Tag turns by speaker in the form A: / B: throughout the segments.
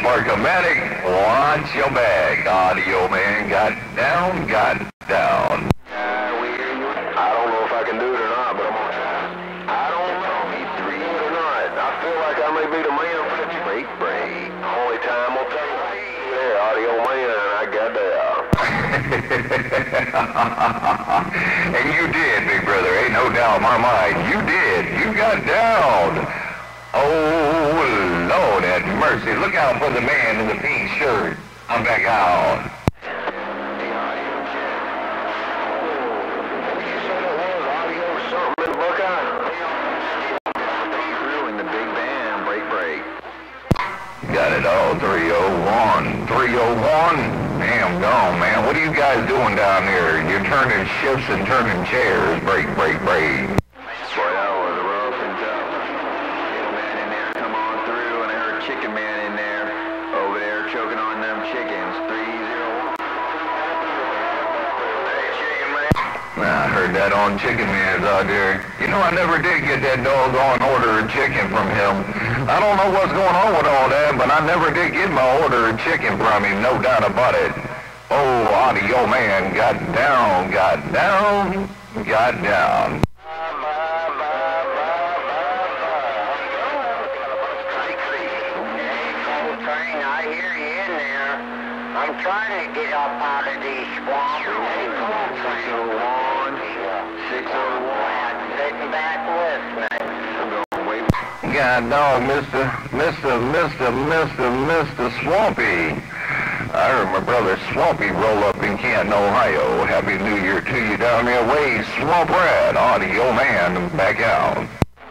A: Sparkomatic, watch your back. Audio man got down, got down.
B: I don't know if I can do it or not, but I'm gonna try. I don't know if he's three or not. I feel like I may be the man for the break. Only time will tell. There, audio man, I got down.
A: And you did, big brother. Ain't no doubt in my mind. You did. You got down. Oh, Lord have mercy. Look out for the man in the pink shirt. I'm back out. Got it all, 301. 301? Damn gone, man. What are you guys doing down here? You're turning shifts and turning chairs. Break.
B: Boy, that was rough and tough. Little man in there, come on through, and I heard Chicken Man in there, over there choking on them chickens. 301. Hey, Chicken Man.
A: I heard that on Chicken Man's out there. You know, I never did get that doggone order of chicken from him. I don't know what's going on with all that, but I never did get my order of chicken from him, no doubt about it. Oh, Audio man got down, got down, got down.
C: I hear you in there. I'm trying to get up out of these swamps.
B: 601. 601.
C: Sitting back listening.
A: God dog, Mr. Swampy. I heard my brother Swampy roll up in Canton, Ohio. Happy New Year to you down there. Way Swamp Rat, Audio man, back out.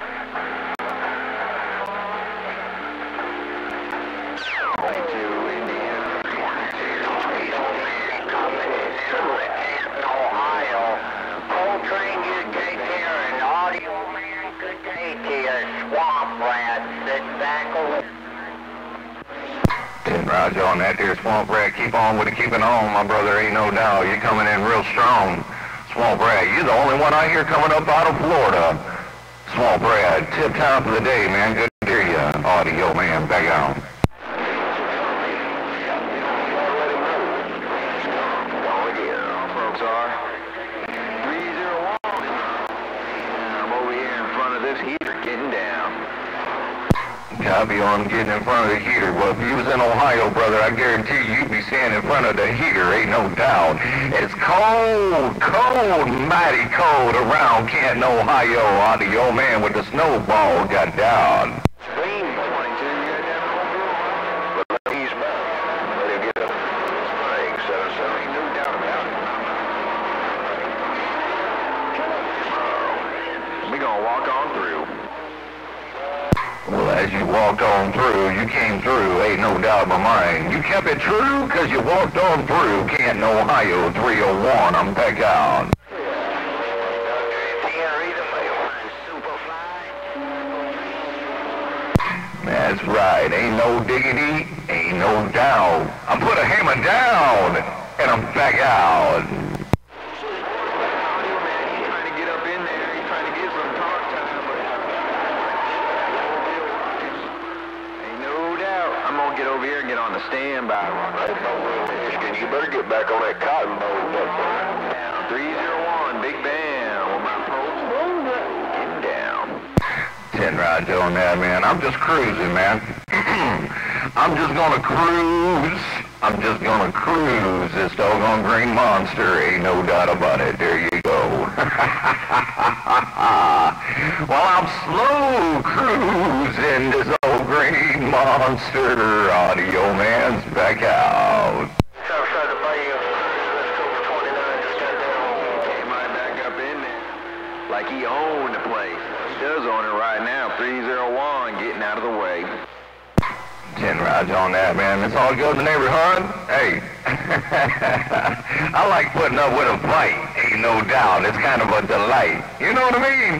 A: Roger on that there, Swamp Rat. Keep on with it, keeping on, my brother. Ain't no doubt. You're coming in real strong. Swamp Rat, you're the only one I hear coming up out of Florida. Swamp Rat, tip top of the day, man. Good to hear you. Audio man, back on.
B: Folks are 301. I'm over here in front of this heater getting down.
A: Copy on getting in front of the heater. Well, if you was in Ohio, brother, I guarantee you'd be standing in front of the heater, ain't no doubt. It's cold, mighty cold around Canton, Ohio. Audio man with the snowball got down.
B: We're gonna walk on through.
A: Well, as you walked on through, you came through, ain't no doubt in my mind. You kept it true, 'cause you walked on through Canton, Ohio, 301. I'm back out. That's right. Ain't no diggity, ain't no doubt. I put a hammer down, and I'm back out.
B: Get over here and get on the standby. You better get back on that cotton boat. 301, Big Bam. With my post, getting down.
A: 10 rides on that, man. I'm just cruising, man. I'm just gonna cruise. I'm just gonna cruise this doggone green monster. Ain't no doubt about it. There you go. While I'm slow cruising this old green monster, Audio man's back out.
B: Southside of Bayou, let's go for 29, just got down. Came right back up in there. Like he owned the place. He does own it right now. 301, getting out of the way.
A: 10 rides on that, man. It's all good in the neighborhood. Hey, I like putting up with a fight. Ain't no doubt. It's kind of a delight. You know what I mean?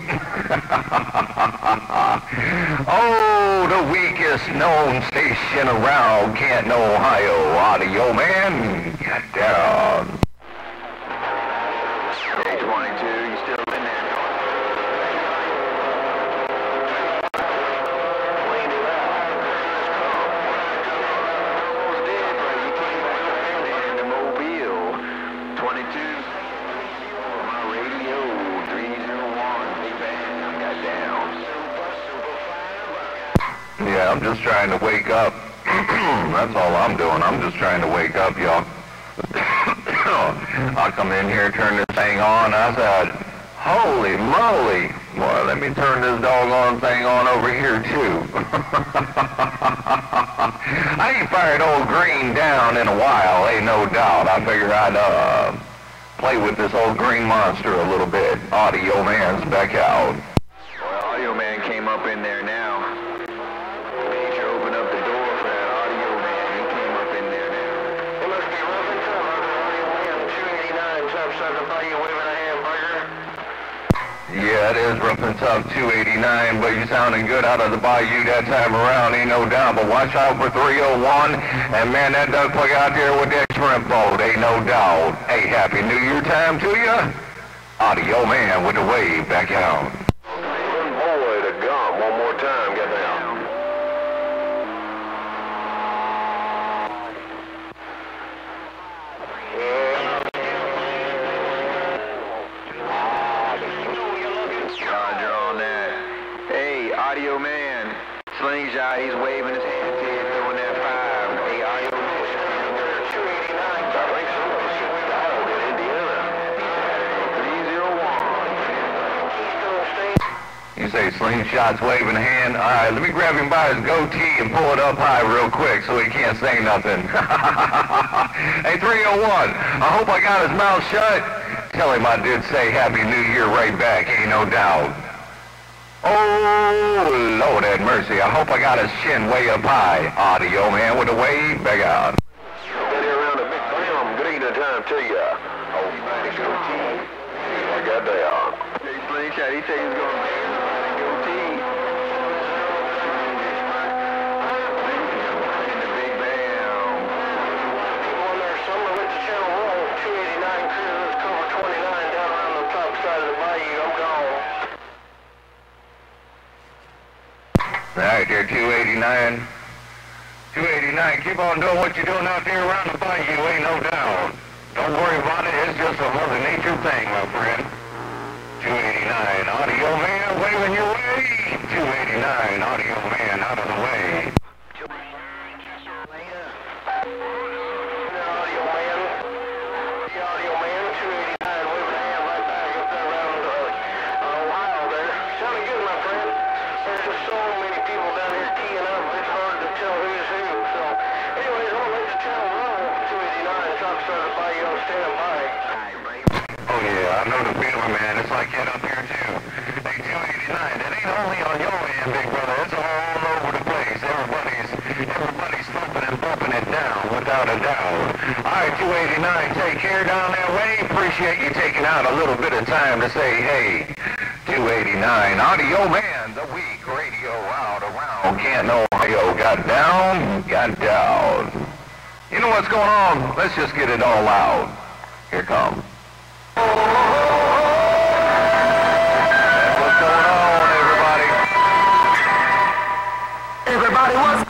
A: Oh, the weakest known station around Canton, Ohio. Audio man, get down.
B: K22, you still in there?
A: I'm just trying to wake up. That's all I'm doing. I'm just trying to wake up, y'all. I come in here, turn this thing on. I said, holy moly. Boy, let me turn this doggone thing on over here, too. I ain't fired old Green down in a while, ain't no doubt. I figured I'd play with this old green monster a little bit. Audio Man's back out.
B: Well, Audio Man came up in there now. Made sure open up the door for that Audio Man. He came up in there now.
C: It must be rough and tough out there, Audio Man. 289 outside the bayou waving a hamburger.
A: Yeah, it is rough and tough, 289, but you sounding good out of the bayou that time around, ain't no doubt. But watch out for 301, and man, that duck plug out there with that shrimp boat, ain't no doubt. Hey, Happy New Year time to ya. Audio Man with the wave back out.
B: Boy, the gum. One more time, get down. Roger on that. Hey, Audio Man. Slingshot, he's waving his hands here, throwing that 5. Hey, Audio Man. 289. I think some of us should dial in Indiana. 301.
A: You say Slingshot's waving a hand? All right, let me grab him by his goatee and pull it up high real quick so he can't say nothing. Hey, 301, I hope I got his mouth shut. Tell him I did say Happy New Year right back, ain't no doubt. Oh, Lord have mercy. I hope I got his chin way up high. Audio Man with a wave, back out.
B: Been here around the big bam. Good evening time to ya. Oh, nice goatee. I got down. Hey, Slingshot, he said he's going to dance around the goatee. In the big bam.
C: People in there, some of it's channel roll. 289 cruise, cover 29 down around the top side of the bayou. I'm gone.
A: All right, there, 289. 289, keep on doing what you're doing out there around the bayou, ain't no doubt. Don't worry about it, it's just a Mother Nature thing, my friend. 289, Audio Man waving your way. 289, Audio Man out of the way.
C: Audio Man, 289, waving a hand right back up there around Ohio there. Sounded good, my friend. There's just so many people down here keying up, it's hard to tell who's who. So, anyways, I'm gonna let the channel roll. 289, top side of the bayou, stand by.
A: Oh yeah, I know the feeling, man. It's like that up here too. Hey, 289, it ain't only on your end, big brother. It's all over the place. Everybody's thumping and bumping it down, without a doubt. All right, 289, take care down that way. Appreciate you taking out a little bit of time to say, hey, 289, Audio Man, the week radio out around Canton, Ohio. Got down. You know what's going on? Let's just get it all out. Here comes. That's what's going on, everybody.
D: Everybody was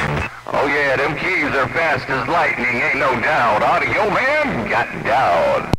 A: Oh yeah, them keys are fast as lightning, ain't no doubt. Audio Man got down.